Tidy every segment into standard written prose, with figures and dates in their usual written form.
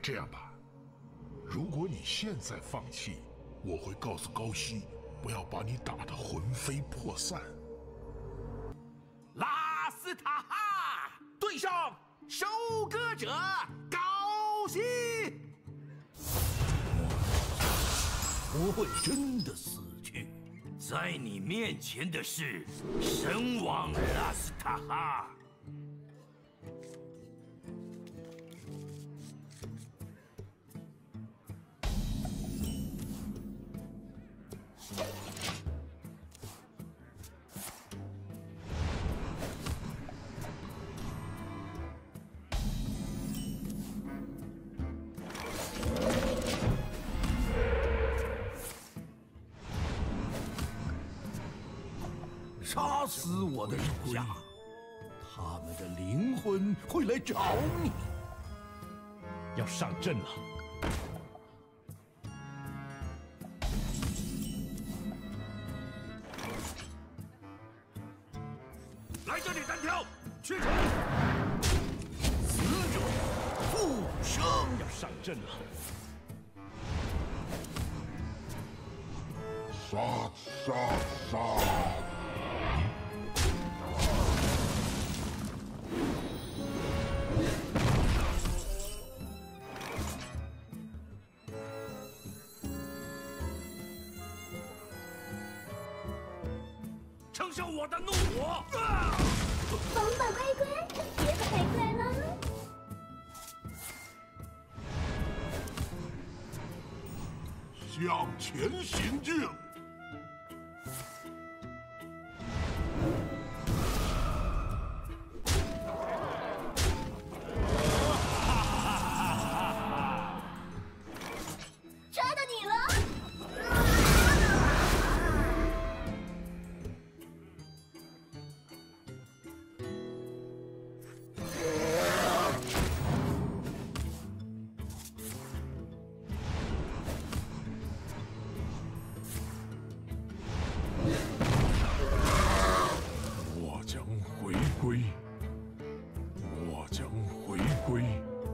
这样吧，如果你现在放弃，我会告诉高希，不要把你打得魂飞魄散。 拉斯塔哈对上收割者高希，不会真的死去。在你面前的是神王拉斯塔哈。 杀死我的手下，他们的灵魂会来找你。 要上阵了。 来这里单挑，去城！死者复生， 要上阵了。 杀杀杀！ 承受我的怒火！ 王宝乖乖，别走太快了。 向前行进！ 抓到你了！ 我将回归，我将回归。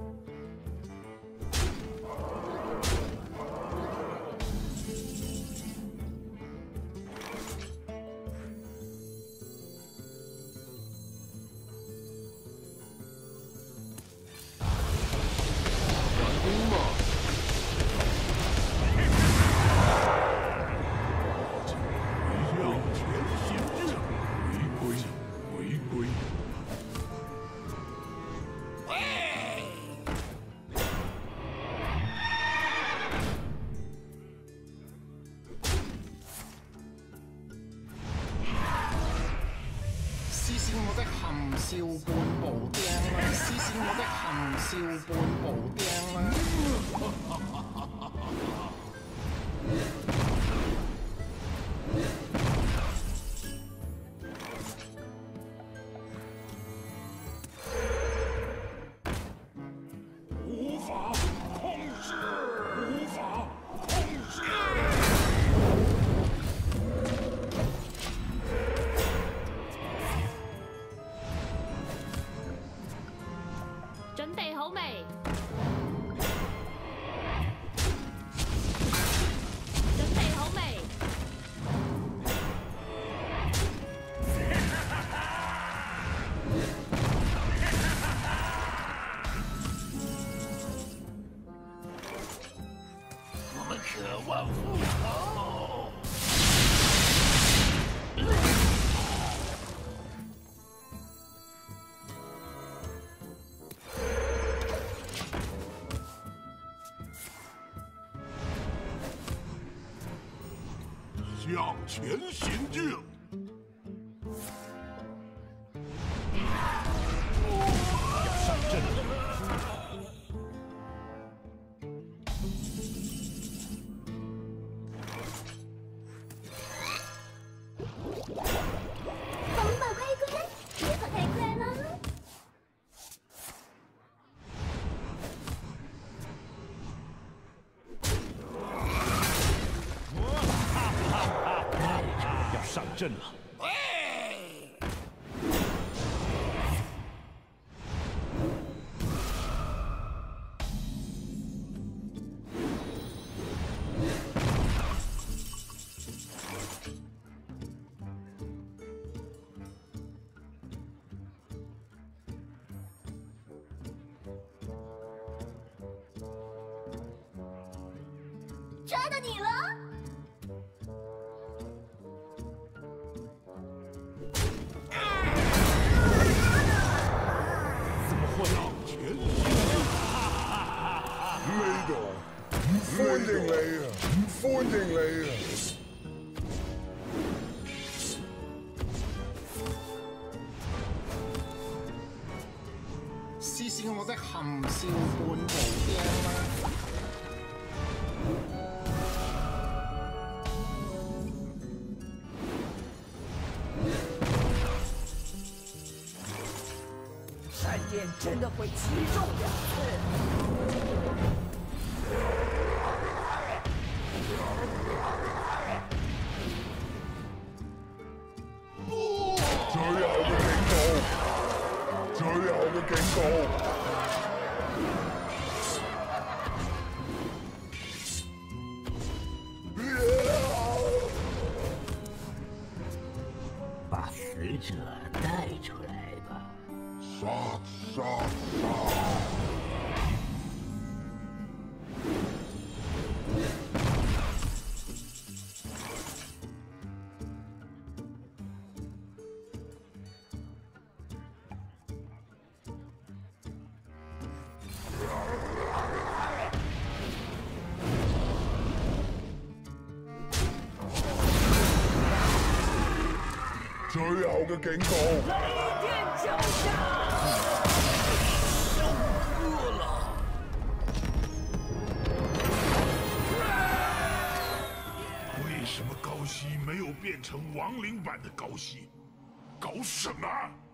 試試我的含笑半步釘啦！試試我的含笑半步釘啦！ 无法控制，无法控制。 準備好未？準備好未？ 我们渴望复仇。 向前行进！ 要上阵了。 王宝乖乖，别跑太快了。 要上阵了。 你了。 怎么会？ 呢度，歡迎你啊！歡迎你啊！ 試試我的含笑半步釘啦！ 闪电真的会击中2次。 最後嘅警告！ 把死者带出来吧。 殺！最後嘅警告！ 雷電交加！ 为什么高希没有变成亡灵版的高希？搞什么？